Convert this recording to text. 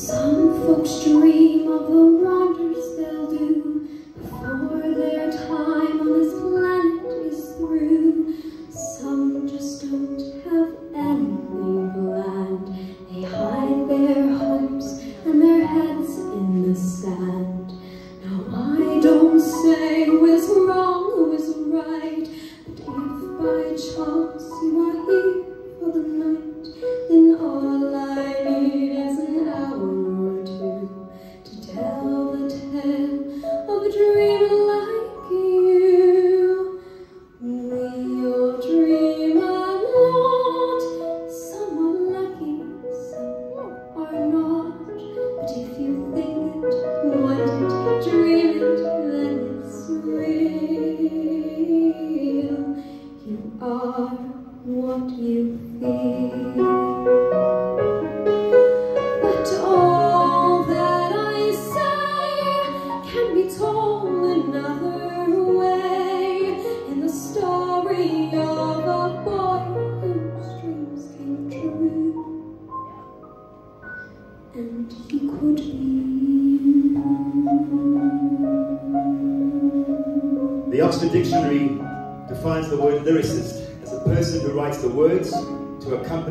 Some folks dream of the wonders they'll do before their time on this planet is through. Some just don't have anything planned. They hide their hopes and their heads in the sand. Now I don't say who is wrong, who is right, but if by chance you are here for the night, then all I need is an hour or two to tell the tale of a dream like you. We all dream a lot, some are lucky, some are not, but if you think it, want it, dream it, then it's real. You are what you feel. But all that I say can be told another way, in the story of a boy whose dreams came true, and he could be you. The Oxford Dictionary defines the word lyricist as a person who writes the words to accompany